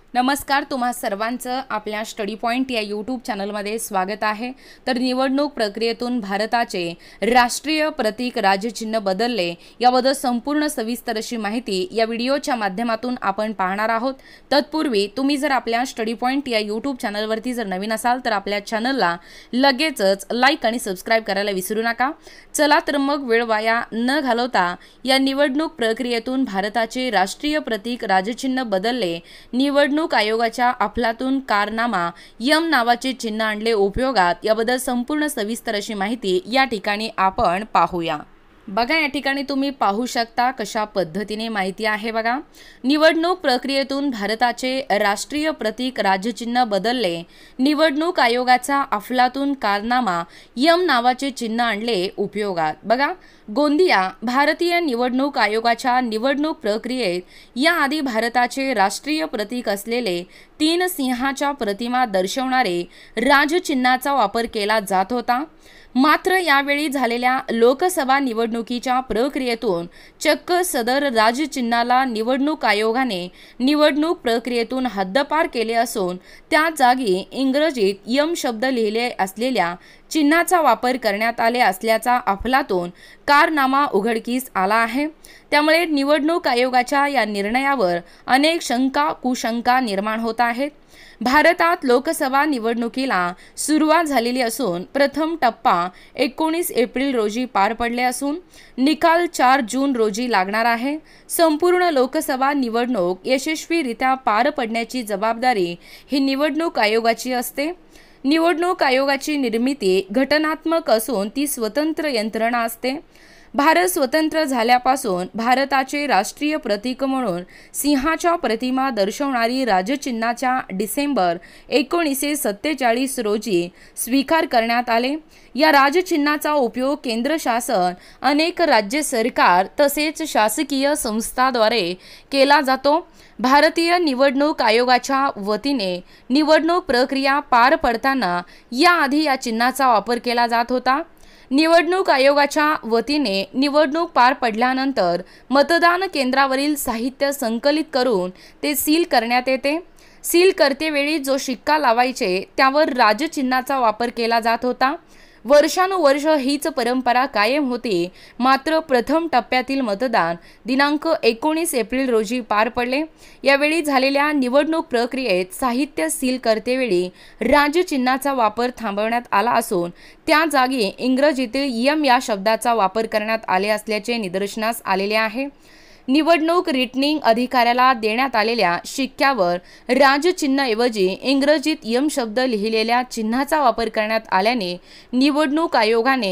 नमस्कार, तुम्हा सर्वांचं आपल्या स्टडी पॉइंट या यूट्यूब चॅनलमध्ये स्वागत आहे। तर निवडणूक प्रक्रियेतून भारताचे राष्ट्रीय प्रतीक राजचिन्ह बदलले याबद्दल संपूर्ण सविस्तर अशी माहिती या व्हिडिओच्या माध्यमातून आपण पाहणार आहोत। तत्पूर्वी तुम्ही जर आपल्या स्टडी पॉइंट या यूट्यूब चॅनलवरती जर नवीन असाल तर आपल्या चॅनलला लगेचच लाईक आणि सबस्क्राइब करायला विसरू नका। चला तर मग वेळ वाया न घालवता या निवडणूक प्रक्रियेतून भारताचे राष्ट्रीय प्रतीक राजचिन्ह बदलले। निवडणूक आयोगाच्या अफलातून कारनामा यम नावाचे चिन्ह आणले उपयोगात याबद्दल संपूर्ण सविस्तर अशी माहिती या ठिकाणी आपण पाहूया। बघा, या ठिकाणी तुम्ही पाहू शकता कशा पद्धतीने माहिती आहे। बघा, निवडणूक प्रक्रियेतून भारताचे राष्ट्रीय प्रतीक राजचिन्ह बदलले। निवडणूक आयोगाचा अफलातून कारनामा यम नावाचे चिन्ह आणले उपयोगात। बघा, गोंदिया भारतीय निवडणूक आयोगाच्या निवडणूक प्रक्रियेत याआधी भारताचे राष्ट्रीय प्रतीक असलेले 3 सिंहाच्या प्रतिमा दर्शवणारे राजचिन्हाचा वापर केला जात होता। मात्र यावेळी झालेल्या लोकसभा निवडणुकीच्या प्रक्रियेतून चक्क सदर राजचिन्हाला निवडणूक आयोगाने निवडणूक प्रक्रियेतून हद्दपार केले असून त्या जागी इंग्रजीत यम शब्द लिहिले असलेल्या चिन्हाचा वापर करण्यात आले असल्याचा अफलातून कारनामा उघडकीस आला आहे। त्यामुळे निवडणूक आयोगाच्या या निर्णयावर अनेक शंका कुशंका निर्माण होत आहेत। भारतात लोकसभा निवडणुकीला सुरुवात झालेली असून प्रथम टप्पा 19 एप्रिल रोजी पार पडले असून निकाल 4 जून रोजी लागणार आहे। संपूर्ण लोकसभा निवडणूक यशस्वीरित्या पार पडण्याची जबाबदारी ही निवडणूक आयोगाची असते। निवडणूक आयोगाची निर्मिती घटनात्मक असून ती स्वतंत्र यंत्रणा असते। भारत स्वतंत्र झाल्यापासून भारताचे राष्ट्रीय प्रतीक म्हणून सिंहाच्या प्रतिमा दर्शवणारी राजचिन्हाच्या डिसेंबर 1947 रोजी स्वीकार करण्यात आले। या राजचिन्हाचा उपयोग केंद्र शासन, अनेक राज्य सरकार तसेच शासकीय संस्थांद्वारे केला जातो। भारतीय निवडणूक आयोगाच्या वतीने निवडणूक प्रक्रिया पार पडताना याआधी या चिन्हाचा वापर केला जात होता। निवडणूक आयोगाच्या वतीने निवडणूक पार पडल्यानंतर मतदान केंद्रावरील साहित्य संकलित करून ते सील करण्यात येते। सील करतेवेळी जो शिक्का लावायचे त्यावर राजचिन्हाचा वापर केला जात होता। वर्षानुवर्ष हीच परंपरा कायम होती। मात्र प्रथम टप्प्यातील मतदान दिनांक 19 एप्रिल रोजी पार पडले। यावेळी झालेल्या निवडणूक प्रक्रियेत साहित्य सील करतेवेळी राजचिन्हाचा वापर थांबवण्यात आला असून त्या जागी इंग्रजीतील यम या शब्दाचा वापर करण्यात आले असल्याचे निदर्शनास आलेले आहे। निवडणूक रिटर्निंग अधिकाऱ्याला देण्यात आलेल्या शिक्क्यावर राजचिन्हाऐवजी इंग्रजीत यम शब्द लिहिलेल्या चिन्हाचा वापर करण्यात आल्याने निवडणूक आयोगाने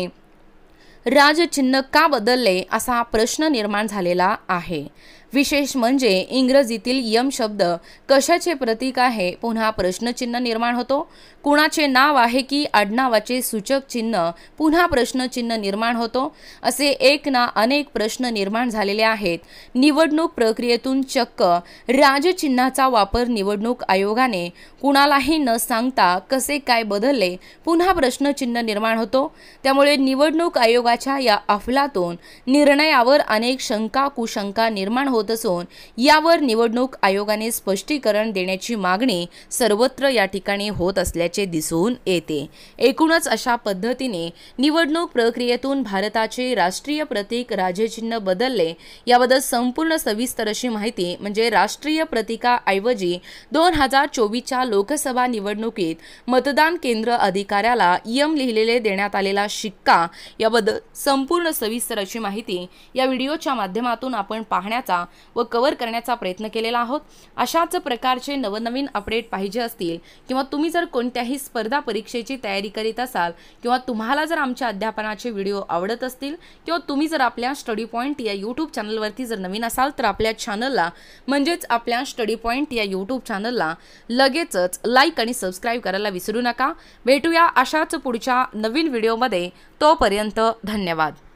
राजचिन्ह का बदलले असा प्रश्न निर्माण झालेला आहे। विशेष म्हणजे इंग्रजीतील यम शब्द कशाचे प्रतीक आहे, पुन्हा प्रश्नचिन्ह निर्माण होतो। कुणाचे नाव आहे की आडनावाचे सूचक चिन्ह, पुन्हा प्रश्नचिन्ह निर्माण होतो। असे एक ना अनेक प्रश्न निर्माण झालेले आहेत। निवडणूक प्रक्रियेतून चक्क राजचिन्हाचा वापर निवडणूक आयोगाने कुणालाही न सांगता कसे काय बदलले, पुन्हा प्रश्नचिन्ह निर्माण होतो। त्यामुळे निवडणूक आयोगाच्या या अफलातून निर्णयावर अनेक शंका कुशंका निर्माण होत असून यावर निवडणूक आयोगाने स्पष्टीकरण देण्याची मागणी सर्वत्र या ठिकाणी होत असल्याचे दिसून येते। एकूणच अशा पद्धतीने निवडणूक प्रक्रियेतून भारताचे राष्ट्रीय प्रतीक राजचिन्ह बदलले याबद्दल संपूर्ण सविस्तर अशी माहिती म्हणजे राष्ट्रीय प्रतीकाऐवजी 2024च्या लोकसभा निवडणुकीत मतदान केंद्र अधिकाऱ्याला यम लिहिलेले देण्यात आलेला शिक्का याबद्दल संपूर्ण सविस्तर अशी माहिती या व्हिडिओच्या माध्यमातून आपण पाहण्याचा व कव्हर करण्याचा प्रयत्न केलेला आहोत। अशाच प्रकारचे नवनवीन अपडेट पाहिजे असतील किंवा तुम्ही जर कोणत्याही स्पर्धा परीक्षेची तयारी करीत असाल किंवा तुम्हाला जर आमच्या अध्यापनाचे व्हिडिओ आवडत असतील किंवा तुम्ही जर आपल्या स्टडी पॉइंट या यूट्यूब चॅनलवरती जर नवीन असाल तर आपल्या चॅनलला म्हणजेच आपल्या स्टडी पॉइंट या यूट्यूब चॅनलला लगेचच लाईक आणि सबस्क्राइब करायला विसरू नका। भेटूया अशाच पुढच्या नवीन व्हिडिओमध्ये। तोपर्यंत धन्यवाद।